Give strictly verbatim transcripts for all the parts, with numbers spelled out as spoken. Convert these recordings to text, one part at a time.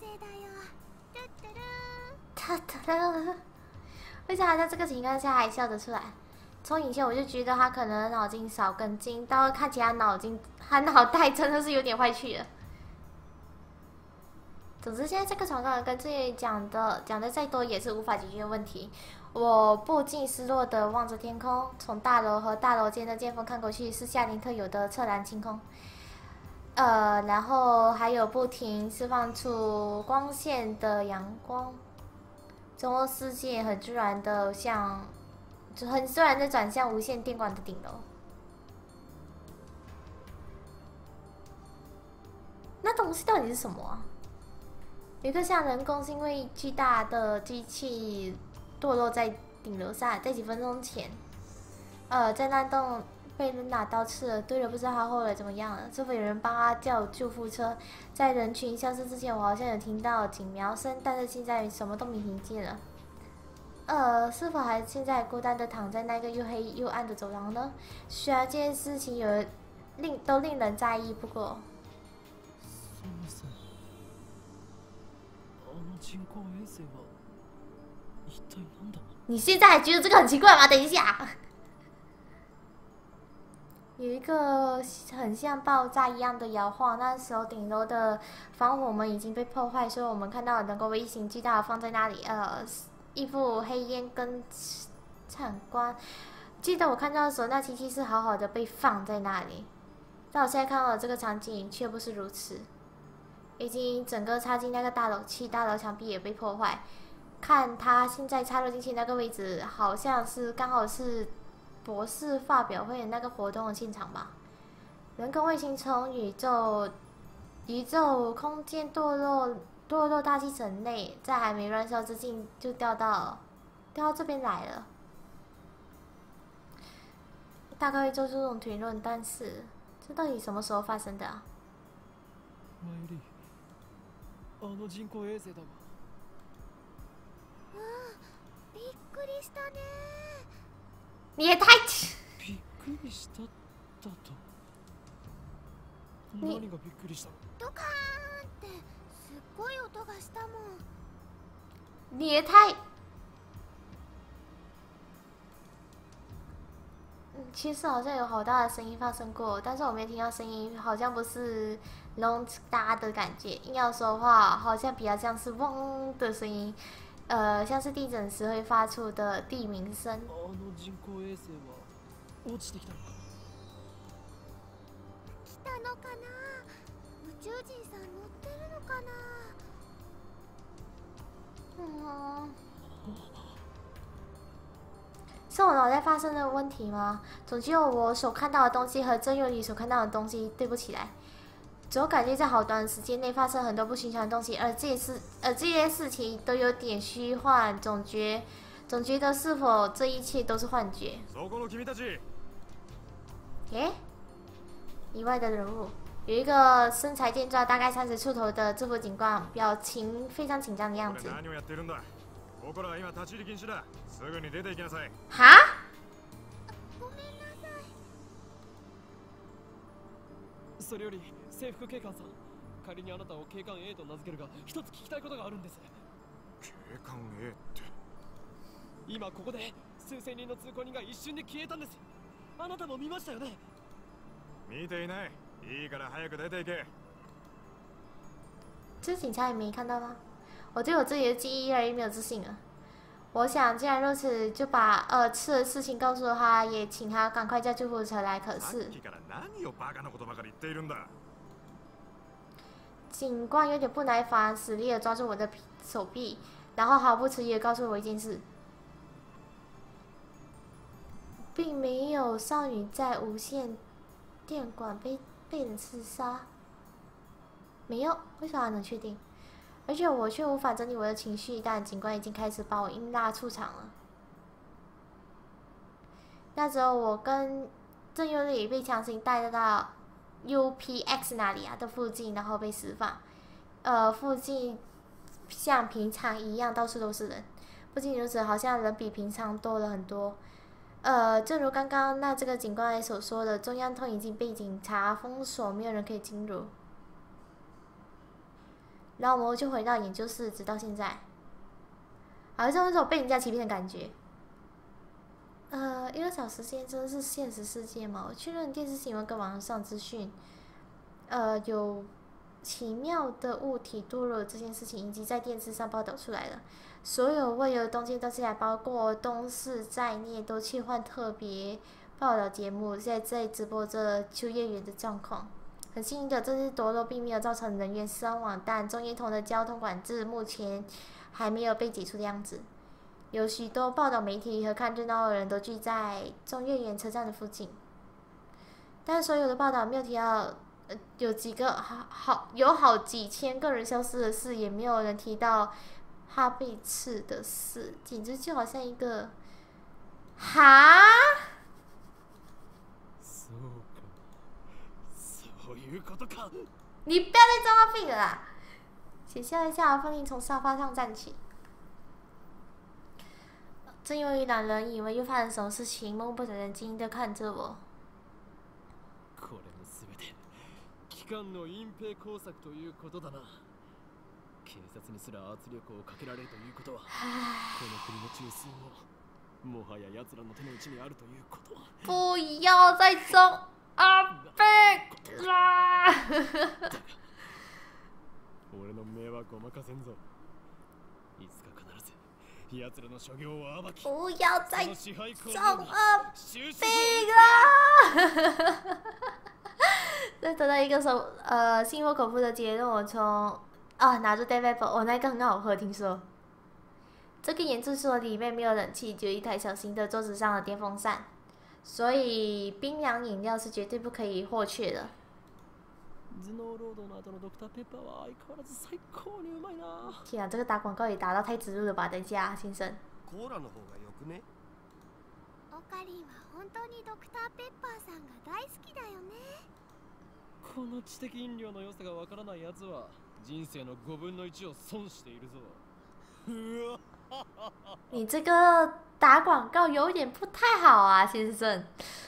哒哒哒！为啥在这个情况下还笑得出来？从以前我就觉得他可能脑筋少根筋，到看起来脑筋，他脑袋真的是有点坏去了。总之，现在这个状况跟之前讲的讲的再多也是无法解决问题。我不禁失落的望着天空，从大楼和大楼间的剑锋看过去，是夏天特有的澈蓝晴空。呃，然后还有不停释放出光线的阳光，中欧世界很自然的向，很自然的转向无线电管的顶楼。那东西到底是什么啊？有一个像人工因为巨大的机器堕落在顶楼上，在几分钟前，呃，在那栋被人拿刀刺了。对了，不知道他后来怎么样了？是否有人帮他叫救护车？在人群消失之前，我好像有听到警苗声，但是现在什么都没听见了。呃，是否还现在孤单的躺在那个又黑又暗的走廊呢？虽然这件事情有令都令人在意，不过。你现在还觉得这个很奇怪吗？等一下，有一个很像爆炸一样的摇晃。那时候顶楼的防火门已经被破坏，所以我们看到能够微型巨大的放在那里，呃，一副黑烟跟灿光。记得我看到的时候，那机器是好好的被放在那里，但我现在看到的这个场景却不是如此，已经整个插进那个大楼气，大楼墙壁也被破坏。看他现在插入进去那个位置，好像是刚好是博士发表会的那个活动的现场吧。人工卫星从宇宙宇宙空间堕落堕落大气层内，在还没燃烧之际就掉到掉到这边来了。大概会做出这种推论，但是这到底什么时候发生的啊？ あの人工衛星だわ。 ああ、びっくりしたね。 你也太…… びっくりしただと。何がびっくりしたの？ ドカーンってすっごい音がしたもん。 你也太……嗯，其实好像有好大的声音发生过，但是我没听到声音，好像不是隆大的感觉。硬要说的话，好像比较像是嗡的声音，呃，像是地震时会发出的地鸣声。 あの人工衛星は落ちてきたのか？ 来たのかな？宇宙人さん乗ってるのかな？ 嗯。是我脑袋发生的问题吗？总之，我所看到的东西和郑佑里所看到的东西对不起来。总感觉在好短时间内发生很多不寻常的东西，而这些事，而这些事情都有点虚幻，总觉，总觉得是否这一切都是幻觉？诶，意外的人物，有一个身材健壮、大概三十出头的制服警官，表情非常紧张的样子。哈？ ごめんなさい。 それより制服警官さん、仮にあなたを警官 A と名付けるが、一つ聞きたいことがあるんです。 警官 A って？ 今ここで数千人の通行人が一瞬で消えたんです。あなたも見ましたよね？ 見ていない。いいから早く出ていけ。 这警察也没看到吗？我对我自己的记忆越来越没有自信了。我想，既然如此，就把呃吃的事情告诉了他，也请他赶快叫救护车来。可是，警官有点不耐烦，使力的抓住我的手臂，然后毫不迟疑的告诉我一件事，并没有少女在无线电管被被人刺杀。没有，为啥能确定？而且我却无法整理我的情绪，但警官已经开始把我硬拉出场了。那时候我跟郑优里被强行带到 U P X 那里啊的附近，然后被释放。呃，附近像平常一样，到处都是人。不仅如此，好像人比平常多了很多。呃，正如刚刚那这个警官所说的，中央通已经被警察封锁，没有人可以进入。 然后我们就回到研究室，直到现在，好像那种被人家欺骗的感觉。呃，一个小时间真的是现实世界吗？我确认电视新闻跟网上资讯，呃，有奇妙的物体堕落这件事情已经在电视上报道出来了。所有位于东京电视台，包括东视在内，都切换特别报道节目，在在直播着秋叶原的状况。很幸运的，这次堕落并没有造成人员伤亡，但中野通的交通管制目前还没有被解除的样子。有许多报道媒体和看热闹的人都聚在中越原车站的附近，但所有的报道没有提到，呃，有几个好好有好几千个人消失的事，也没有人提到他被刺的事，简直就好像一个哈。你不要再装他病了啦！写下来下，凤梨从沙发上站起。正由于两人以为又发生什么事情，默不人睛的看着我。 これもすべて機関の隠蔽工作ということだな。警察にすら圧力をかけられるということは、この国の中枢ももはや奴らの手の内にあるということは。 不要再装阿贝啦！ 俺の迷惑を任せんぞ。いつか必ず。奴らの所業を暴き、 不要再装阿贝贝啦！再得到一个手呃心服口服的结论，我从啊拿着 David， 我那个很好喝，听说。这个研究所里面没有冷气，只有一台小型的桌子上的电风扇，所以冰凉饮料是绝对不可以或缺的。天啊，这个打广告也打到太植入了吧？等一下，先生。 オカリンは本当にドクターペッパーさんが大好きだよね。 この知的飲料の良さがわからない奴は人生のごぶんのいちを損しているぞ。 你这个打广告有点不太好啊，先生。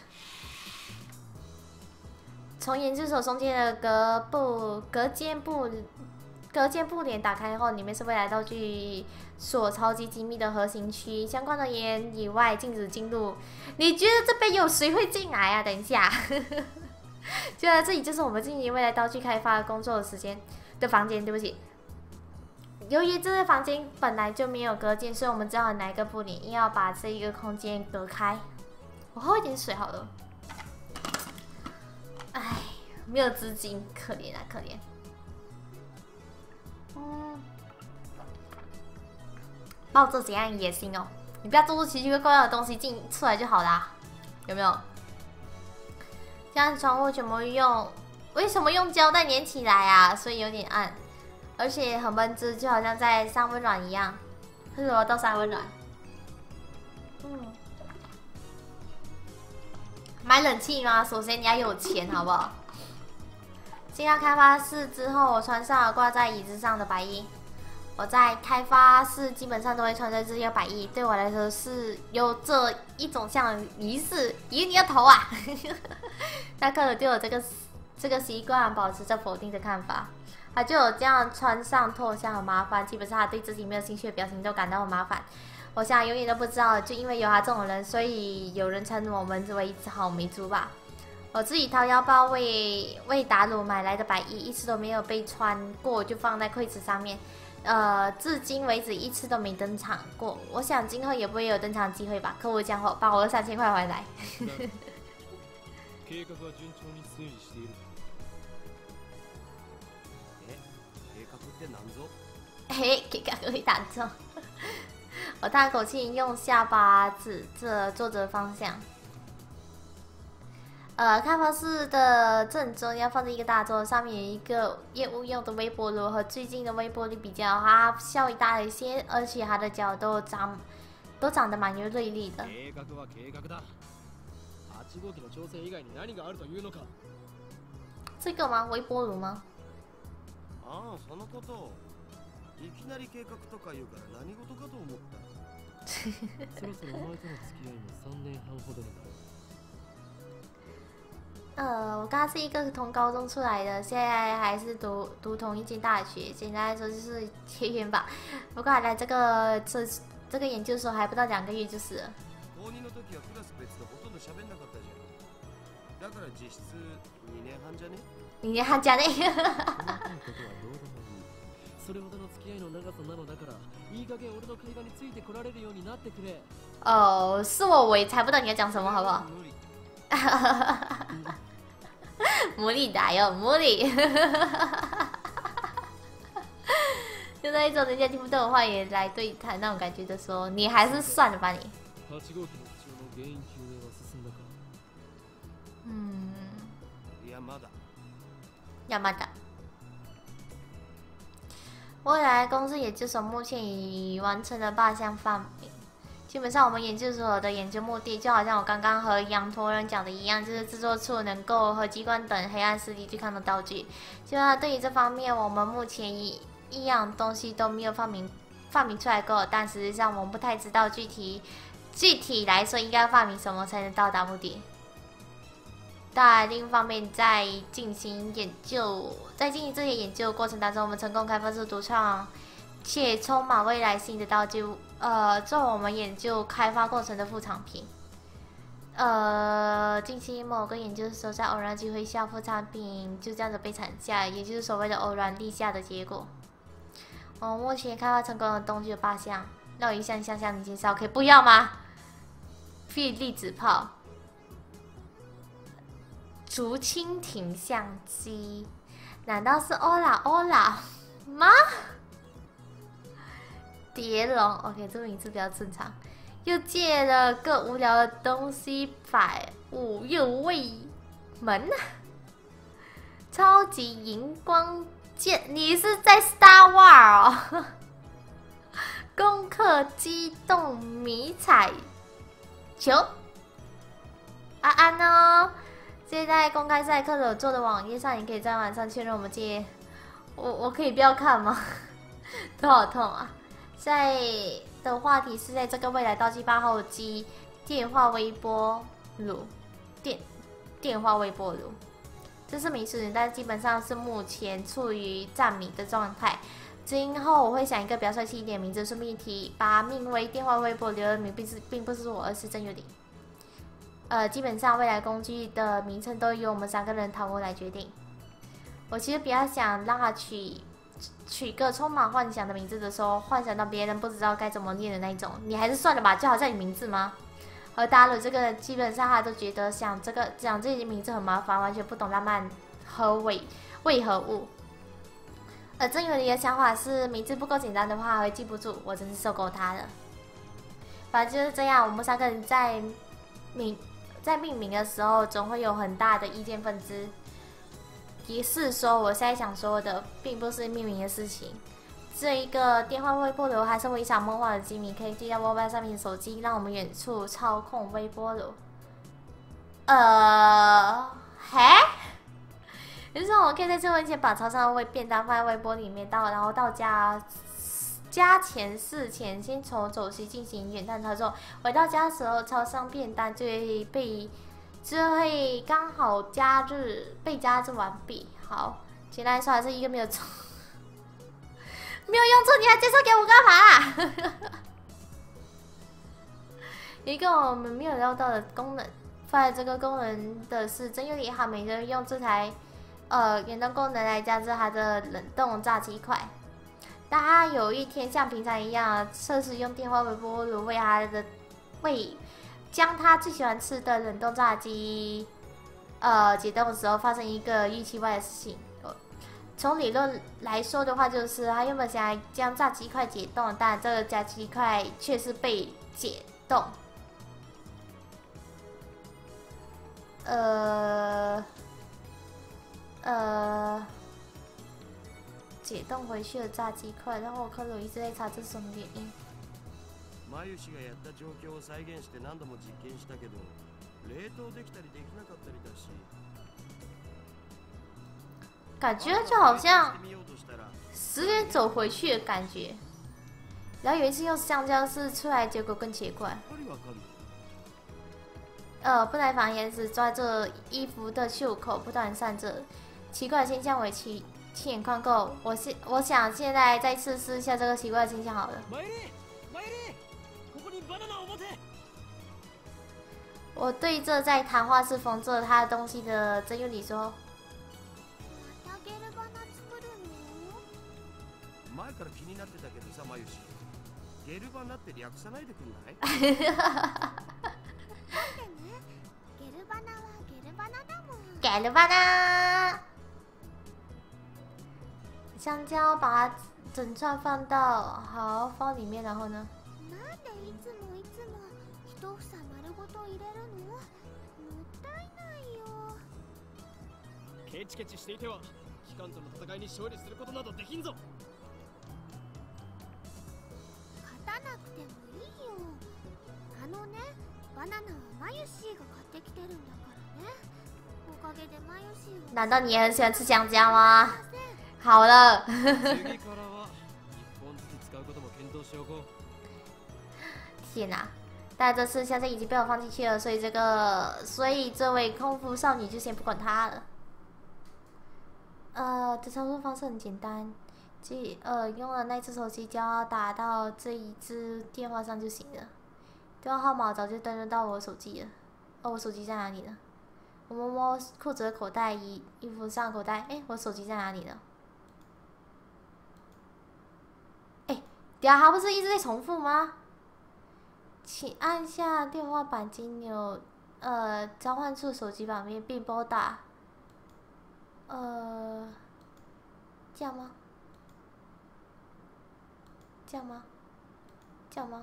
从研究所中间的隔布隔间布隔间布帘打开后，里面是未来道具所超级机密的核心区，相关的人员以外禁止进入。你觉得这边有谁会进来啊？等一下，就在这里就是我们进行未来道具开发工作的时间的房间。对不起，由于这个房间本来就没有隔间，所以我们只好拿一个布帘，硬要把这一个空间隔开。我喝一点水好了。唉，没有资金，可怜啊，可怜。嗯，抱着怎样野心哦？你不要做出奇奇怪怪的东西进出来就好啦，有没有？这样窗户全部用，为什么用胶带粘起来啊？所以有点暗，而且很闷滋，就好像在上温暖一样。为什么到上温暖？嗯。买冷气吗？首先你要有钱，好不好？进到开发室之后，我穿上了挂在椅子上的白衣。我在开发室基本上都会穿着这些白衣，对我来说是有着一种像仪式。咦，你的头啊！那克尔对我这个这个习惯保持着否定的看法。他就有这样穿上脱下很麻烦，基本上他对自己没有兴趣的表情都感到很麻烦。我想永远都不知道，就因为有他这种人，所以有人称我们为草莓族吧。我自己掏腰包为为达鲁买来的白衣，一次都没有被穿过，就放在柜子上面。呃，至今为止一次都没登场过。我想今后也不会有登场机会吧。可恶家伙，把我的三千块还来！ 計画は順調に推移している。 え、計画って何ぞ？ 嘿，计画会打中。我叹口气，用下巴指着坐着方向。呃，开发室的正中央放着一个大桌，上面有一个业务用的微波炉，和最近的微波炉比较，它效率大了一些，而且它的角都长都长得蛮有锐利的。 計画は計画だ。はち号機の調整以外に何があるというのか。 这个吗？微波炉吗？ ああ、そのこと。いきなり計画とか言うから何事かと思った。 そろそろお前との付き合いもさんねんはんほどになる。 呃，我刚刚是一个从高中出来的，现在还是读读同一间大学，简单来说就是结缘吧。不过来这个这这个研究所还不到两个月就是了。 高二の時はクラス別でほとんど喋んなかったじゃん。だから実質にねんはんじゃね？ 你年寒假内。 それほどの付き合いの長さなのだから、いい加減俺の会話についてこられるようになってくれ。 哦，是我，我也猜不到你要讲什么，好不好？無理だよ，無理。就那一种人家听不懂的话也来对谈那种感觉的时候，你还是算了吧你。 はち号機の不調の原因究明は進んだか？ 嗯， いやまだ。 要么的。未来公司研究所目前已完成了八项发明。基本上，我们研究所的研究目的，就好像我刚刚和羊驼人讲的一样，就是制作出能够和机关等黑暗势力对抗的道具。就像对于这方面，我们目前一一样东西都没有发明发明出来过，但实际上我们不太知道具体具体来说应该发明什么才能到达目的。当然，另一方面，在进行研究，在进行这些研究过程当中，我们成功开发出独创且充满未来性的道具，呃，作为我们研究开发过程的副产品。呃，近期某个研究所在偶然机会下副产品就这样子被产下，也就是所谓的偶然立下的结果。我、哦、目前开发成功的东西有八项，那我一项一项向你介绍，可以不要吗？霹雳子炮。竹蜻蜓相机，难道是欧拉欧拉吗？蝶龙 ，OK， 这个名字比较正常。又借了个无聊的东西，百物又未门。超级荧光剑，你是在 Star Wars 哦？攻克机动迷彩球，安安哦。现在公开赛课有做的网页上，你可以在晚上确认我们接。我我可以不要看吗？头好痛啊！现在的话题是在这个未来道具八号机电话微波炉电电话微波炉，这是迷失，但基本上是目前处于暂迷的状态。今后我会想一个比较帅气一点的名字，顺便提把命为电话微波炉的名并是并不是我，而是郑月玲。呃，基本上未来工具的名称都由我们三个人讨论来决定。我其实比较想让他取取个充满幻想的名字的时候，幻想到别人不知道该怎么念的那一种。你还是算了吧，就好像你名字吗？而达鲁这个人基本上他都觉得想这个讲这些名字很麻烦，完全不懂浪漫和为为何物。而郑有你的想法是名字不够简单的话，会记不住。我真是受够他了。反正就是这样，我们三个人在名。在命名的时候，总会有很大的意见分支。也是说，我现在想说的，并不是命名的事情。这一个电话微波炉还是非常梦幻的机密，可以记在 mobile 上面的手机，让我们远处操控微波炉。呃，嘿，就是说我可以在这之前把超商的微便当放在微波里面，到然后到家。家前事前先从走席进行远探操作，回到家的时候，超商便当就会被就会刚好加热被加热完毕。好，简单来说还是一个没有错，没有用处，你还介绍给我干嘛？一个我们没有料到的功能，放在这个功能的是真有点好，每个人用这台呃远端功能来加热它的冷冻炸鸡块。当他有一天像平常一样测试用电话微波炉为他的为将他最喜欢吃的冷冻炸鸡呃解冻的时候，发生一个预期外的事情。从理论来说的话，就是他原本想要将炸鸡块解冻，但这个炸鸡块却是被解冻。呃呃。解冻回去的炸鸡块，然后我可能一直在查这是什么原因。 マユシがやった状況を再現して何度も実験したけど、冷凍できたりできなかったりだし。 感觉就好像十点走回去的感觉。然后有一次用香蕉是出来，结果更奇怪。 呃不耐烦眼子抓着衣服的袖口，不断扇着。奇怪的现象为其亲眼看够。我现我想现在再测试一下这个奇怪的现象好了。我对着在谈话室缝着他的东西的真由里说。 前から気になってたけどさ、まゆし。ゲルバナって略さないでくんない？なんでね。 ゲルバナはゲルバナだもん。 ゲルバナ。香蕉把它整串放到好放里面，然后呢？ なんでいつもいつも一房丸ごと入れるの？もったいないよ。 ケチケチしていては機関との戦いに勝利することなどできんぞ。 勝たなくてもいいよ。あのね、バナナはマユシーが買ってきてるんだからね。おかげでマユシーは。 难道你也很喜欢吃香蕉吗？好了。天哪！但这次香蕉已经被我放进去了，所以这个，所以这位空服少女就先不管她了。呃，的操作方式很简单，即呃用了那只手机就要打到这一只电话上就行了。电话号码早就登录到我手机了。哦，我手机在哪里呢？我摸摸裤子的口袋，衣衣服上的口袋，哎，我手机在哪里呢？哎，等下它不是一直在重复吗？请按下电话板金钮，呃，召唤出手机版面并拨打。呃，这样吗？这样吗？这样吗？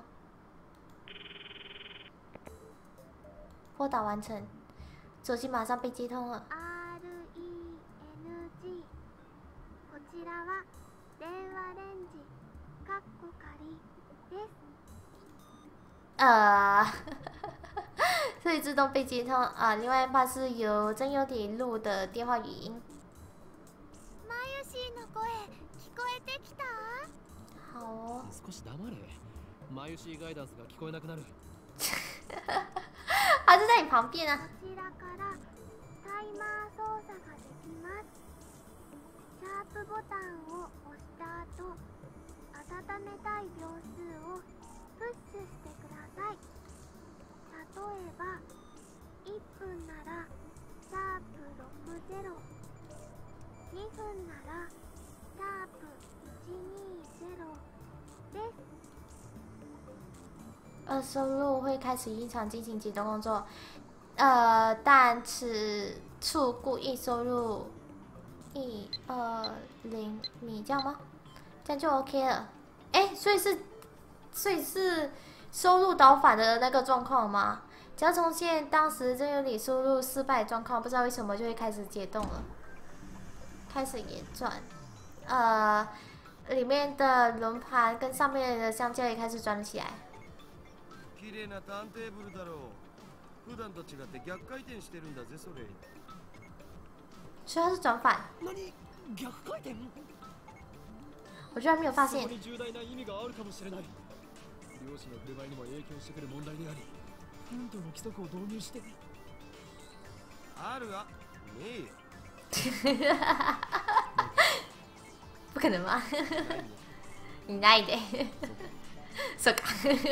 拨打完成，手机马上被接通了。 R E N G こちらは電話レンジかっこ仮です。 呃，所以自动被接通啊。另外一 part 是由真由里录的电话语音。 マユシーの声聞こえてきた？ 好哦。 少し黙れ。マユシーガイダンスが聞こえなくなる。 他就在你旁边啊。 こちらからタイマー操作ができます。シャープボタンを押した後、温めたい秒数をプッシュしてください。例えばいっぷんならシャープろくじゅう、にふんならシャープいちにゼロです。 呃，收入会开始异常进行解冻工作，呃，但此处故意收入一二零米，这样吗？这样就 OK 了。哎，所以是，所以是收入倒反的那个状况吗？只要重现当时真由里输入失败状况，不知道为什么就会开始解冻了，开始演转，呃，里面的轮盘跟上面的香蕉也开始转了起来。 綺麗なターンテーブルだろう。普段と違って逆回転してるんだぜそれ。 所以它是转反。 何？逆回転？ 我居然没有发现。 そこに重大な意味があるかもしれない。漁師の振る舞いにも影響してくる問題であり、本土の規則を導入して。 あるわ。ねえよ。 不可能吗？你ないで。そうか。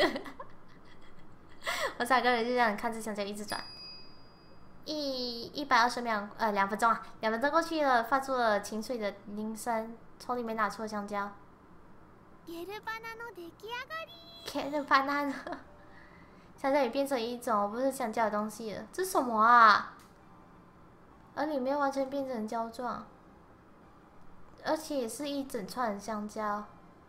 我整个人就这样看着香蕉一直转，一一百二十秒，呃，两分钟啊，两分钟过去了，发出了清脆的铃声，从里面拿出了香蕉。 ゲルバナの出来上がり。 ゲルバナ呢？香蕉也变成一种不是香蕉的东西了，这是什么啊？而里面完全变成胶状，而且也是一整串的香蕉。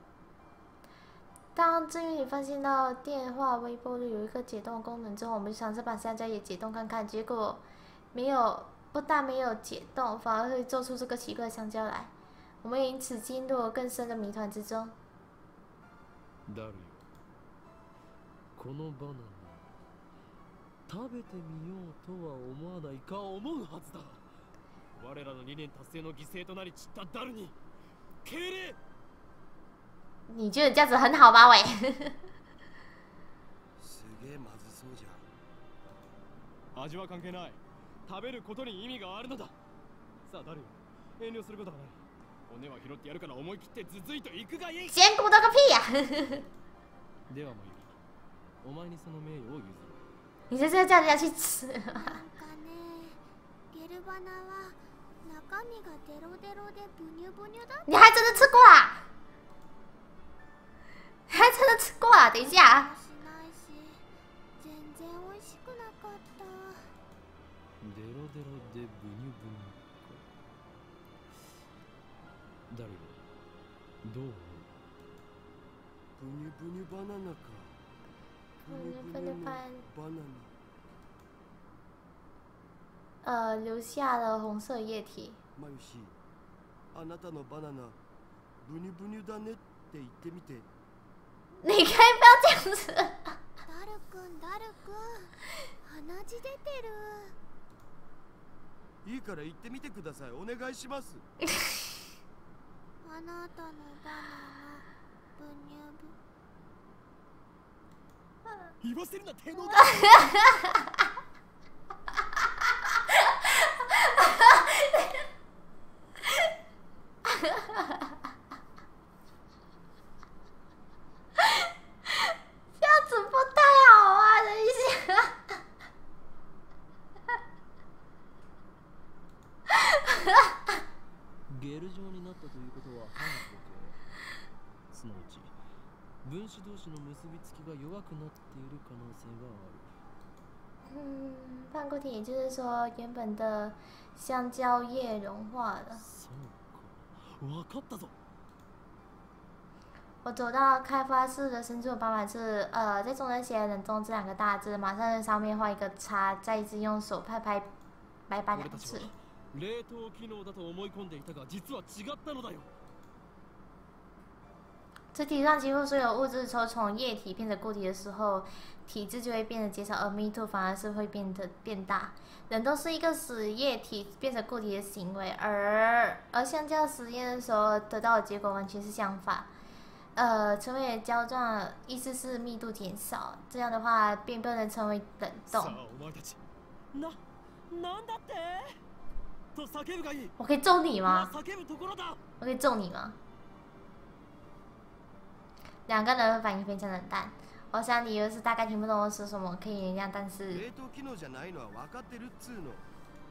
当郑云里发现到电话微波炉有一个解冻功能之后，我们就尝试把香蕉也解冻看看，结果没有，不但没有解冻，反而会做出这个奇怪的香蕉来。我们因此进入了更深的谜团之中。 ダルよ、このバナナ食べてみようとは思わないか思うはずだ。我らの理念達成の犠牲となり散ったダルに敬礼。 你觉得这样子很好吗？喂。 すげえまずそうじゃん。 味は関係ない。食べることに意味があるのだ。さあ誰よ、遠慮することはない。骨は拾ってやるから思い切ってずずいと行くがいい。 先鼓捣个屁呀！ ではまゆり、お前にその名誉を譲る。 你这是要叫人家去吃？ なんかね、ゲルバナは中身がデロデロでブニュブニュだった。 你还真的吃过啊？还真的吃过啊？等一下。 しないし、全然美味しくなかった。 デロデロでブニュブニュか。誰よ、どう思う？ ブニュブニュバナナか。 ブニュブニュババナ呃，留下了红色液体。 ナ。マユシ、あなたのバナナブニュブニュだねって言ってみて。 你可以不要这样子。 ダルくん、ダルくん、鼻血出てる。 いいから言ってみてください。お願いします。 あなたのバナナブニュブ。 言わせるな、手のだ。 这样子不太好啊！等一下。 ゲル状になったということは反固定、すなわち分子同士の結びつきが弱くなっている可能性がある。 嗯，半固体也就是说原本的香蕉叶融化了。 そうか、わかったぞ。 我走到开发室的深处的斑马是，呃，在中间写冷冻这两个大字，马上在上面画一个叉，再一次用手拍拍白板两次。 冷凍機能だと思い込んでいたが、実は違ったのだよ。 这体上几乎所有物质都从液体变成固体的时候，体质就会变得减少，而密度反而是会变得变大。冷冻是一个使液体变成固体的行为，而而香蕉实验的时候得到的结果完全是相反。呃，成为胶状，意思是密度减少，这样的话并不能成为冷冻。 な、なんだって？と叫ぶがいい。 我可以揍你吗？ 叫ぶところだ。 我可以揍你吗？两个人反应非常冷淡。我想你又是大概听不懂我说什么，可以原谅，但是。 冷凍機能じゃないのは分かってるっつうの。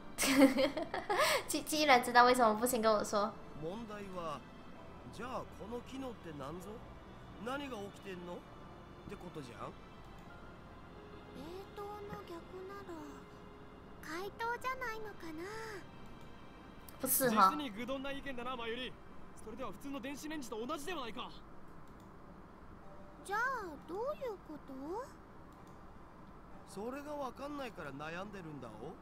既既然知道为什么不先跟我说。 問題は、じゃあこの機能って何ぞ？何が起きてんの？ってことじゃん。 冷凍の逆なら解凍じゃないのかな。 不是哈。 実に愚鈍な意見だな、マユリ。それでは普通の電子レンジと同じではないか。 じゃあどういうこと？ それが分かんないから悩んでるんだお。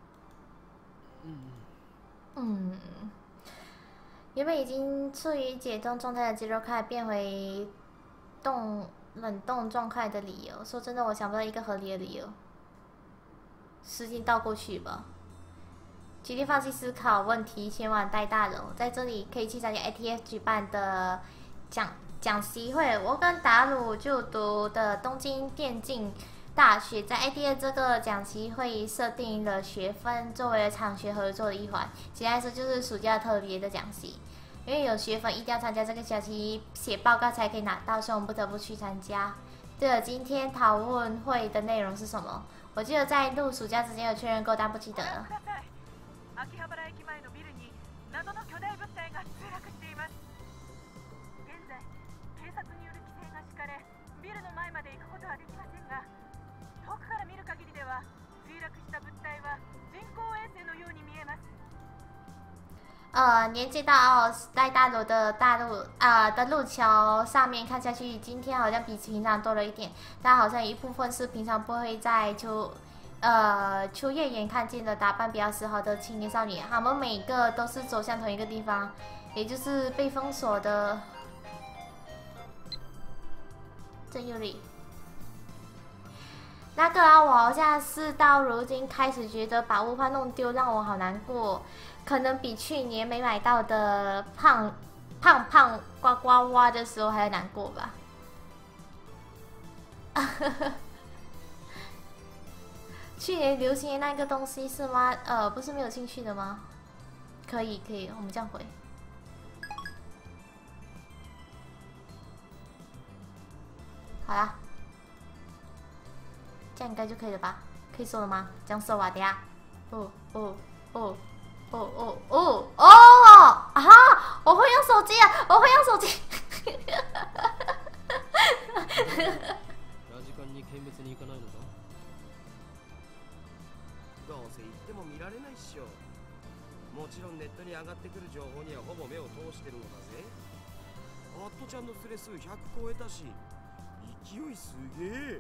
嗯，原本已经处于解冻状态的肌肉开始变回冻冷冻状态的理由，说真的，我想不到一个合理的理由。时间倒过去吧，决定放弃思考问题，前往带大楼。在这里可以去参加 A T F 举办的讲讲习会。我跟达鲁就读的东京电竞大学在 A T F 这个讲习会设定了学分，作为了产学合作的一环。简单来说，就是暑假特别的讲习，因为有学分一定要参加这个讲习，写报告才可以拿到，所以我们不得不去参加。对了，今天讨论会的内容是什么？我记得在录暑假之前有确认过，但不记得了。 秋葉原駅前のビルに謎の巨大物体が墜落しています。現在警察による規制が敷かれ、ビルの前まで行くことはできませんが、遠くから見る限りでは墜落した物体は人工衛星のように見えます。 呃，连接到带大楼的大路啊、呃、的路桥上面看下去，今天好像比平常多了一点，但好像有一部分是平常不会在秋呃秋叶原看见的打扮比较时髦的青年少女，他们每个都是走向同一个地方，也就是被封锁的正右里。那个啊，我好像是到如今开始觉得把物贩弄丢，让我好难过。可能比去年没买到的胖胖胖呱呱蛙的时候还要难过吧。 去年流行的那个东西是吗？呃，不是没有兴趣的吗？可以可以，我们这样回。好啦，这样应该就可以了吧？可以收了吗？这样收啊，等下。哦哦哦哦哦哦哦！啊！我会用手机啊！我会用手机。 ラジカンに見物に行かないのか？どうせ行っても見られないっしょ。もちろんネットに上がってくる情報にはほぼ目を通してるのだぜ。アットちゃんのスレ数ひゃく超えたし、勢いすげえ。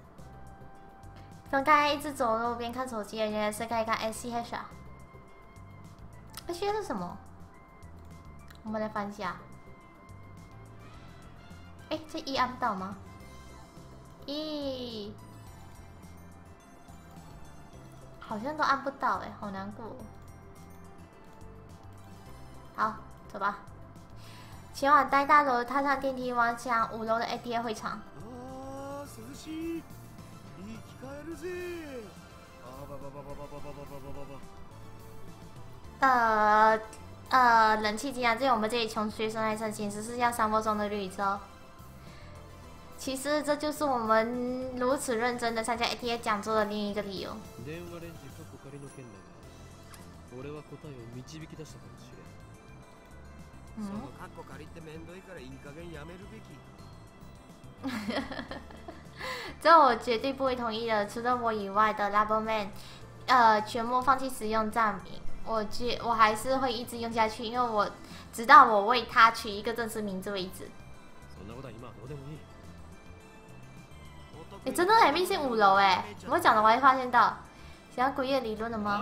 分开一直走路边看手机，原来是可以看 S C H 啊。S C 是什么？我们来翻一下。哎，这一按不到吗？一，好像都按不到哎，好难过。好，走吧。前往呆大楼，踏上电梯，往向五楼的 A T A 会场。 あー、涼しい。生き返るぜ。あばばばばばばばばばばば。 呃呃，冷气机啊，这是我们这里穷学生来申请，只是要三分钟的旅程。其实这就是我们如此认真的参加 A T A 讲座的另一个理由。 電話レンジ過去仮の件だが、俺は答えを導き出したかもしれん。 そのカッコ借りってめんどいからいい加減やめるべき。 这我绝对不会同意的。除了我以外的 Labelman， 呃，全部放弃使用站名。我觉我还是会一直用下去，因为我直到我为他取一个正式名字为止。哎，真的很密信五楼哎！我讲的我还发现到，想要诡异理论了吗？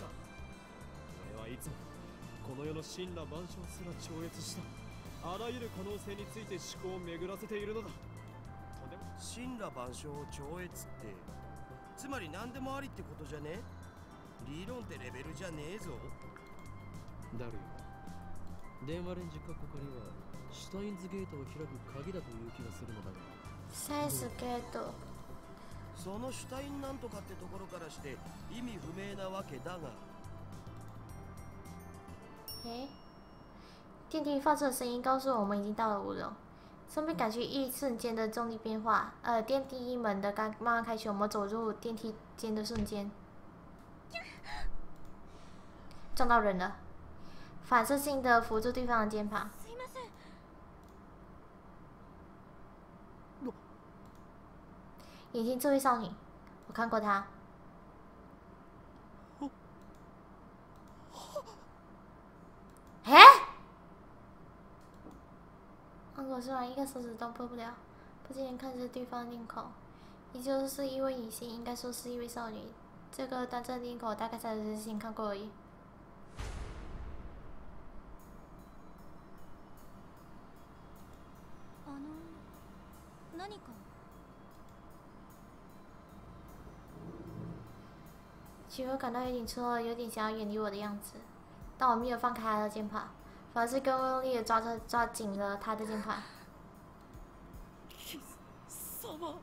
この世の神羅万象すら超越したあらゆる可能性について思考を巡らせているのだ。 神羅万象を超越ってつまり何でもありってことじゃね？理論ってレベルじゃねえぞ。 ダルよ、電話レンジ過去仮はシュタインズゲートを開く鍵だという気がするのだが。 シュタインズゲート。 そのシュタインなんとかってところからして意味不明なわけだが。 诶，电梯发出的声音告诉我们已经到了五楼。顺便感觉一瞬间的重力变化，呃，电梯门的刚慢慢开启，我们走入电梯间的瞬间，撞到人了，反射性的扶住对方的肩膀。眼睛这位少女，我看过她。哎，按果虽然一个手指都破不了，不禁看着对方的脸孔，依旧是一位女性，应该说是一位少女。这个单正脸孔大概才之前看过而已。 あの、何か。 许我感到有点错愕，有点想要远离我的样子，但我没有放开他的肩膀，反而是更用力的抓着抓紧了他的肩膀。 貴様、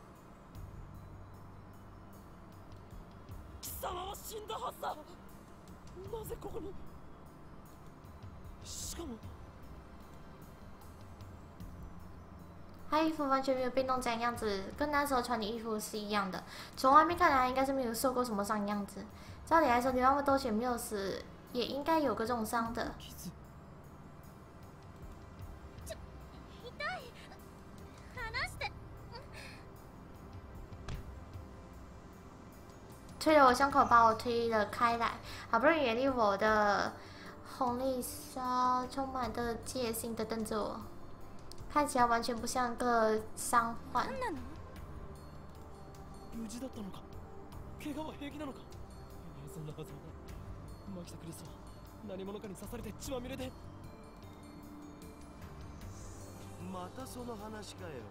貴様は死んだはずだ。なぜここに？しかも。 他衣服完全没有被弄脏样子，跟那时候穿的衣服是一样的。从外面看来，应该是没有受过什么伤样子。照理来说，你那么多血没有死，也应该有个重伤的。推了我胸口，把我推了开来，好不容易远离我的红丽莎，充满的戒心的瞪着我。看起来完全不像个伤患。 無事だったのか？怪我は平気なのか？そんなはずはない。マキタクリスは何者かに刺されて血まみれで。 またその話かよ。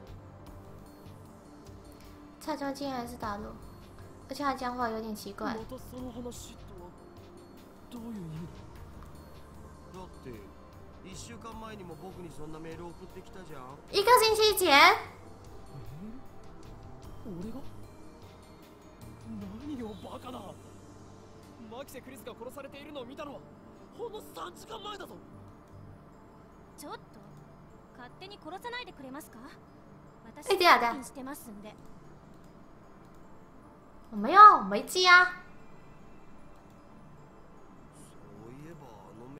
蔡庄竟然是打入，而且他讲话有点奇怪。 またその話とはどういう意味だ？ だって。一週間前にも僕にそんなメール送ってきたじゃん。 一个星期前。 俺が？ 何をバカな。マキセ・クリスが殺されているのを見たのはほんのさんじかんまえだぞ。 ちょっと勝手に殺さないでくれますか。私哎，等下等下してますんで。 我没有，我没记啊。